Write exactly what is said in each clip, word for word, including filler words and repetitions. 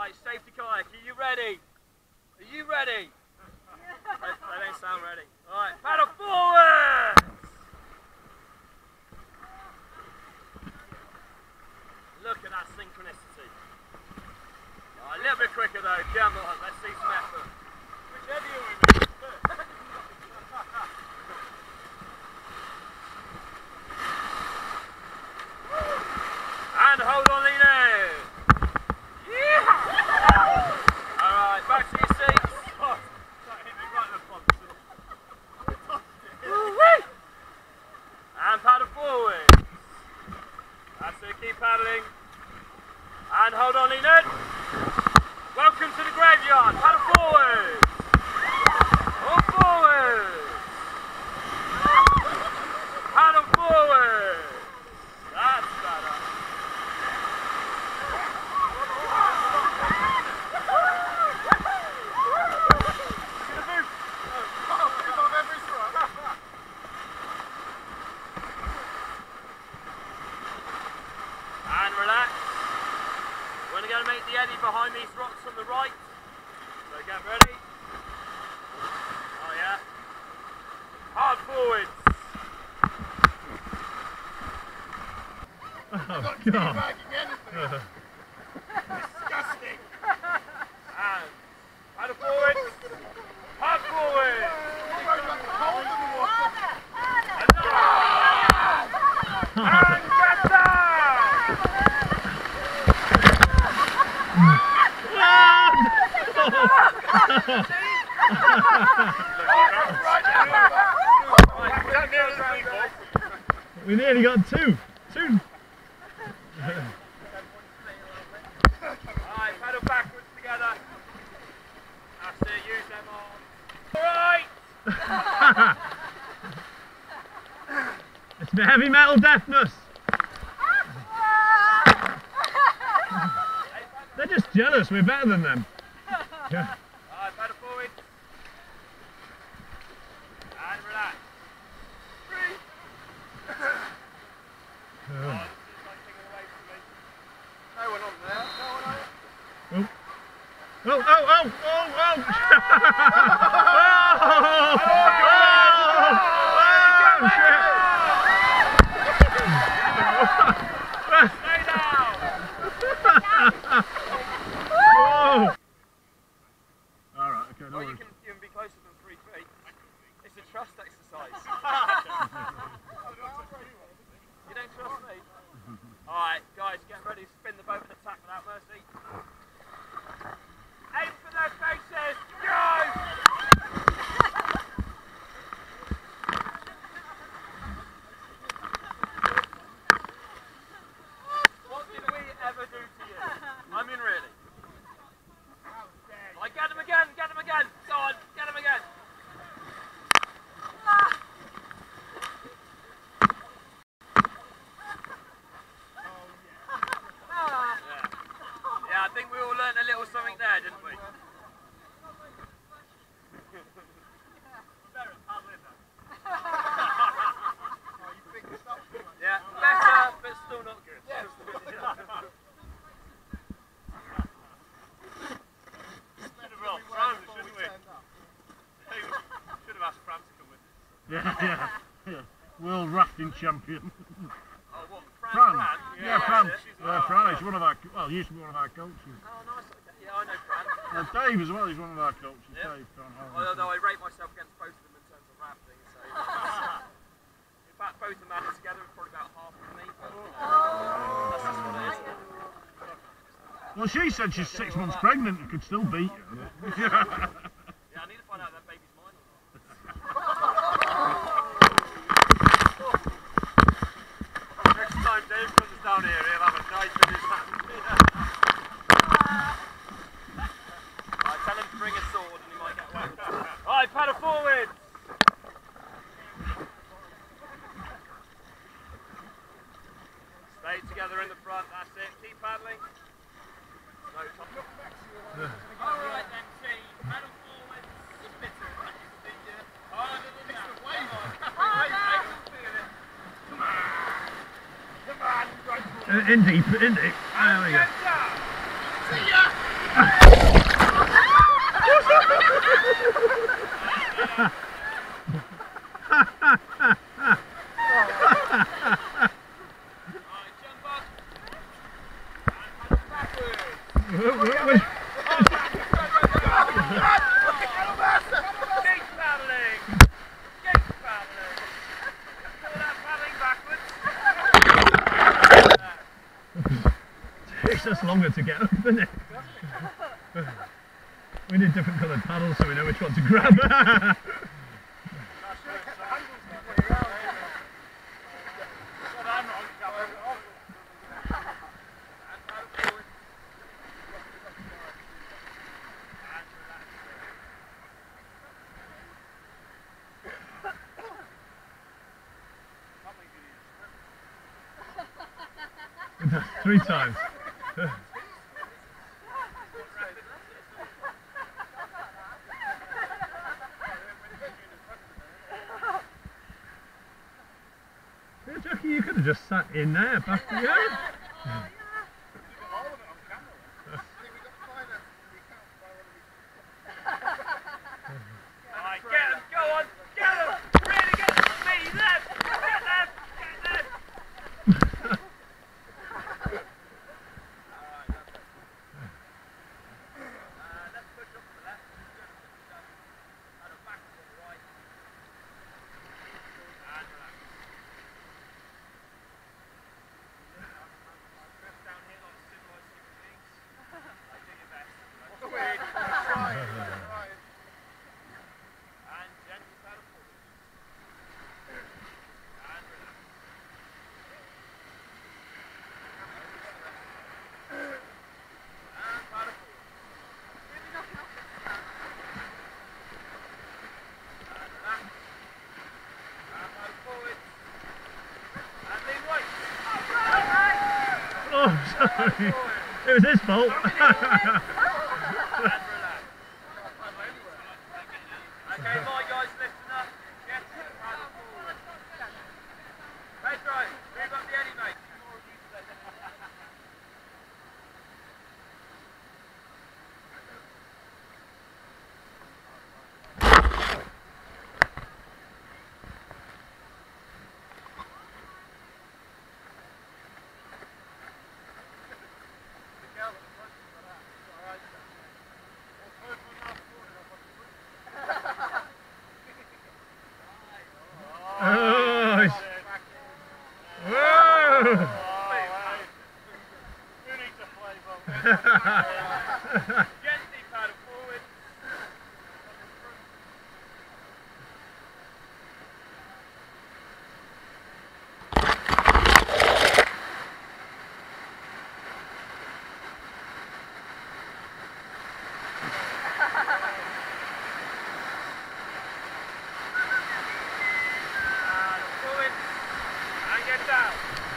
Right, safety kayak, are you ready? Are you ready? they, they don't sound ready. Alright, paddle forward! Look at that synchronicity. Right, a little bit quicker though, come on, let's see some effort. Whichever you want. And hold on, lean in. Yeah! Alright, back to your seats. Oh, that hit me right in the front. And paddle forward. That's it, keep paddling. And hold on, lean in. Welcome to the graveyard. Paddle forward. All forward. Paddle forward. That's better. And relax. We're going to make the eddy behind these rocks on the right. So get ready. Oh yeah. Hard forwards. Oh God. Disgusting. And paddle forward. Hard forward. And get down. We nearly got two. Two. Alright, paddle backwards together. That's it, use them arms. Alright! It's the heavy metal deafness. They're just jealous, we're better than them. Yeah. Alright, paddle forward. And relax. Three. Oh. Oh, this is like taking away from me. No one on there. No one on there. Oh, oh, oh, oh, oh, oh! Stay down. Oh! Alright, okay, no Well, you worries. can, you can be closer than three feet. It's a trust exercise. You don't trust me? Alright, guys, get ready to spin the boat and attack without mercy. Aim for their faces! Go! What did we ever do to you? I mean, really. Like, get him again, get him again! Go on, get him again! Yeah, I think we all learned a little something there, didn't we? Yeah, better, but still not good. Should have asked Fran to come with us. Yeah, yeah, yeah. World rafting champion. Oh, what? Fran? Fran? Fran? Yeah, Yeah, Fran. yeah, she's Yeah, Fran, he's one of our, well, he used to be one of our coaches. Oh, nice. Okay. Yeah, I know Fran. Uh, Dave as well, he's one of our coaches. Yeah. Dave, Fran Although I rate myself against both of them in terms of rafting, so... In fact, both of them added together are probably about half of me, but... That's just what it is. Well, she said she's six months pregnant and could still beat you. Yeah, I need to find out if that baby's mine or not. Next time Dave comes down here, he'll have a knife in his hand. Right, tell him to bring a sword and he might get whacked. Alright, paddle forward! Stay together in the front, that's it. Keep paddling. No top. Alright then, team. Paddle forward. It's bitter, right? Harder than that. Come on. Come on. Uh, in deep, in deep. There we go. See ya! paddling! Keep paddling! All that paddling backwards. Takes us longer to get up, doesn't it? We need different coloured paddles so we know which one to grab. Three times. Yeah, Jackie, you could have just sat in there, back to you. Alright, get them, go on, get them! Really get them from me, left! Get them! Get them! Alright, that's it. Uh, let's push up to the left. And a back to the right. And relax. Drift down here like civilized human beings. Like, do your best. Like, and gently paddle forward. And relax. And paddle forward. And relax. And paddle forward. And lean right. Oh, sorry. It was his fault. And relax. Okay, my guys, listen up. Get to the paddle forward. Pedro, move up the eddy, mate. Oh, it's... Whoa! Gently paddle forward. Paddle forward. And get down.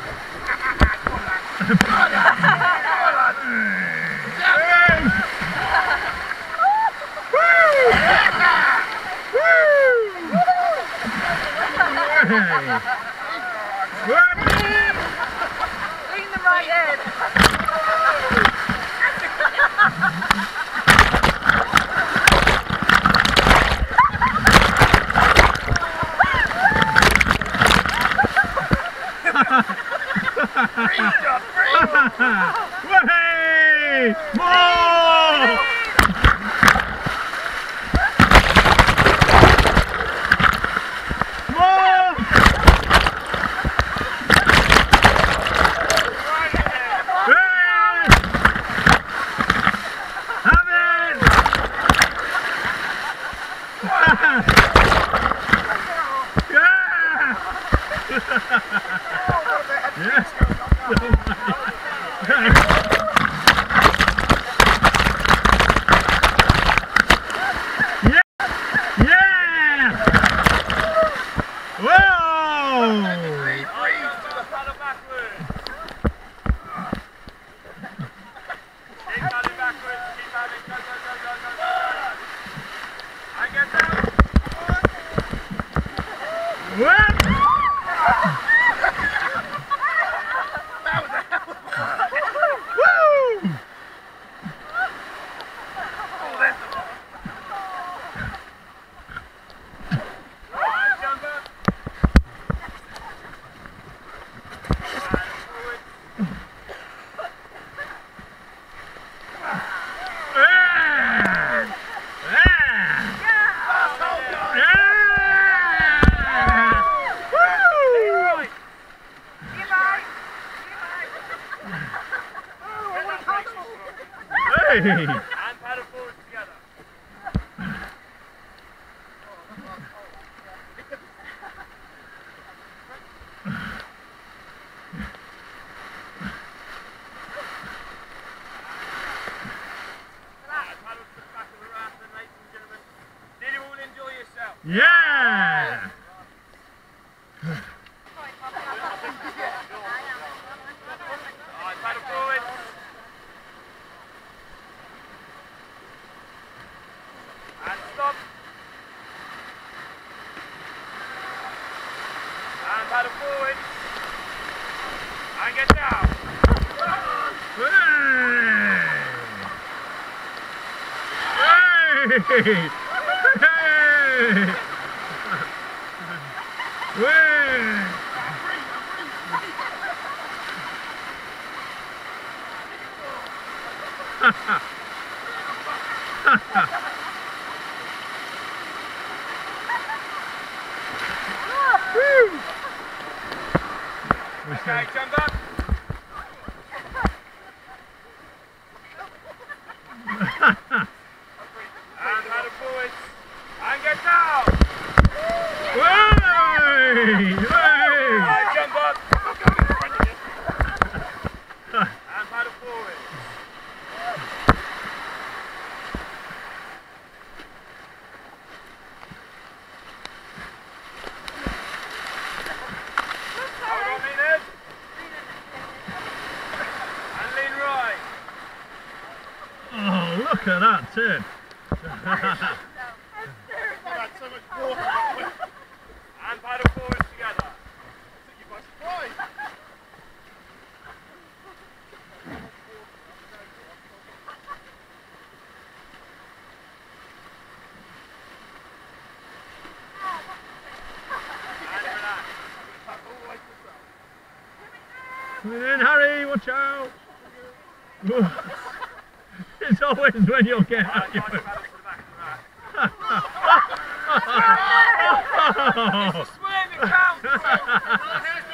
Lean the right head. Way! More! More! Hey! Have it! Yeah! Yes! And paddle forward together. Alright, paddle to the back of the raft then, ladies and gentlemen. Did you all enjoy yourself? Yeah! Alright, paddle forward. And stop. And paddle forward. And get down. Hey! Hey! Hey! Ha ha! Ha ha! Okay, jump up. And paddle forward. And get down. Way! Way! Alright, jump up. And paddle forward. Hold on, Enid. And lean right. Oh, look at that turn. And paddle forward together. You by surprise. And relax. Coming in, Harry, watch out. It's always when you'll get out Alright, your guys, foot. paddle to the back of the raft. Oh. Swim, it counts!